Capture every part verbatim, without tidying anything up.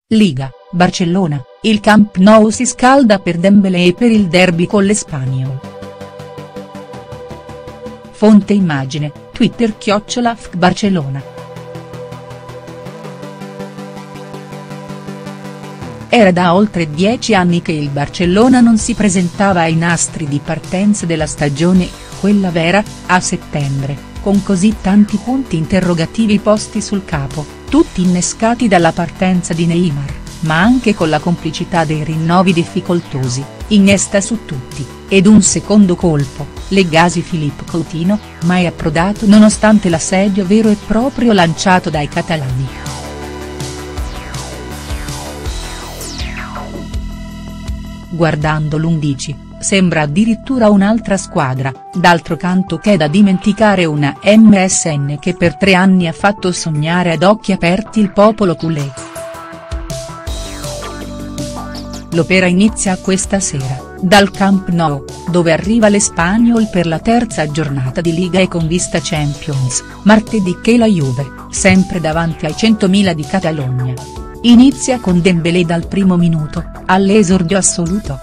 Liga, Barcellona, il Camp Nou si scalda per Dembélé e per il derby con l'Espanyol. Fonte immagine, Twitter chiocciola F C Barcellona. Era da oltre dieci anni che il Barcellona non si presentava ai nastri di partenza della stagione, quella vera, a settembre, con così tanti punti interrogativi posti sul capo, tutti innescati dalla partenza di Neymar, ma anche con la complicità dei rinnovi difficoltosi, Iniesta su tutti, ed un secondo colpo, Legazi Philippe Coutinho, mai approdato nonostante l'assedio vero e proprio lanciato dai catalani. Guardando l'undici, sembra addirittura un'altra squadra, d'altro canto che è da dimenticare una M S N che per tre anni ha fatto sognare ad occhi aperti il popolo culé. L'opera inizia questa sera, dal Camp Nou, dove arriva l'Espanyol per la terza giornata di Liga e con vista Champions, martedì che la Juve, sempre davanti ai centomila di Catalogna. Inizia con Dembélé dal primo minuto, all'esordio assoluto.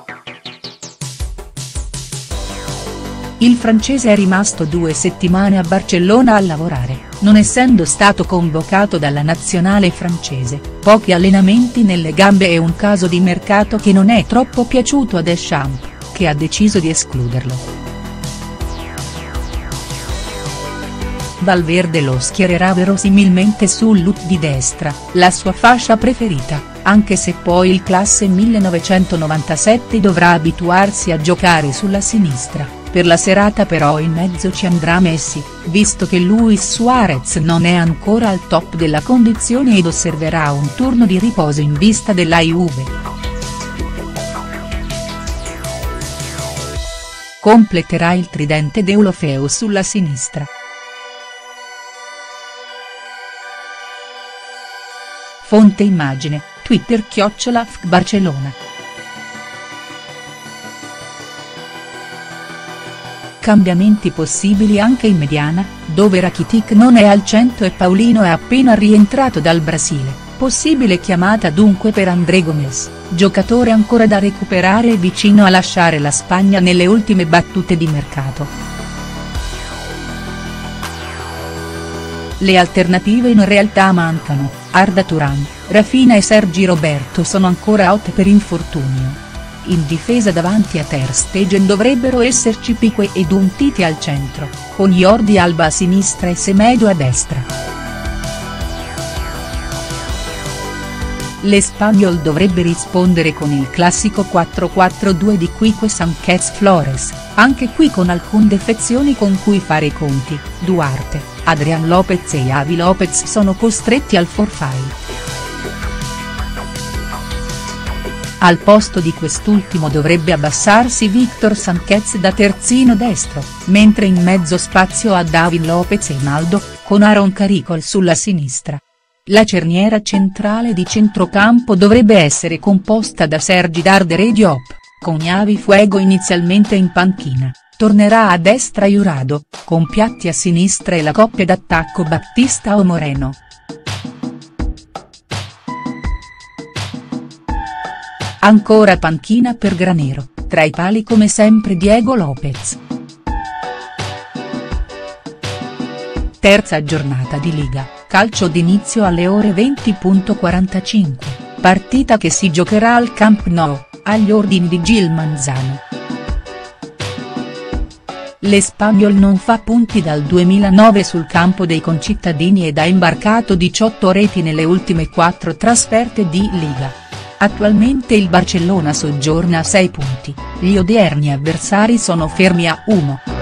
Il francese è rimasto due settimane a Barcellona a lavorare, non essendo stato convocato dalla nazionale francese, pochi allenamenti nelle gambe e un caso di mercato che non è troppo piaciuto a Deschamps, che ha deciso di escluderlo. Valverde lo schiererà verosimilmente sull'U T di destra, la sua fascia preferita, anche se poi il classe millenovecentonovantasette dovrà abituarsi a giocare sulla sinistra. Per la serata però in mezzo ci andrà Messi, visto che Luis Suarez non è ancora al top della condizione ed osserverà un turno di riposo in vista della Juve. Completerà il tridente Deulofeu sulla sinistra. Fonte immagine, Twitter chiocciola F C Barcellona. Cambiamenti possibili anche in mediana, dove Rakitic non è al cento e Paulino è appena rientrato dal Brasile, possibile chiamata dunque per André Gomes, giocatore ancora da recuperare e vicino a lasciare la Spagna nelle ultime battute di mercato. Le alternative in realtà mancano, Arda Turan, Rafinha e Sergi Roberto sono ancora out per infortunio. In difesa davanti a Ter Stegen dovrebbero esserci Piqué ed Umtiti al centro, con Jordi Alba a sinistra e Semedo a destra. L'Espanyol dovrebbe rispondere con il classico quattro quattro due di Quique Sanchez Flores, anche qui con alcune defezioni con cui fare i conti, Duarte, Adrián López e Javi López sono costretti al forfait. Al posto di quest'ultimo dovrebbe abbassarsi Víctor Sanchez da terzino destro, mentre in mezzo spazio a David López e Naldo, con Aaron Caricol sulla sinistra. La cerniera centrale di centrocampo dovrebbe essere composta da Sergi Darder e Diop, con Javi Fuego inizialmente in panchina, tornerà a destra Jurado, con Piatti a sinistra e la coppia d'attacco Baptista o Moreno. Ancora panchina per Granero, tra i pali come sempre Diego López. Terza giornata di Liga, calcio d'inizio alle ore venti e quarantacinque, partita che si giocherà al Camp Nou, agli ordini di Gil Manzano. L'Espanyol non fa punti dal duemilanove sul campo dei concittadini ed ha imbarcato diciotto reti nelle ultime quattro trasferte di Liga. Attualmente il Barcellona soggiorna a sei punti, gli odierni avversari sono fermi a uno.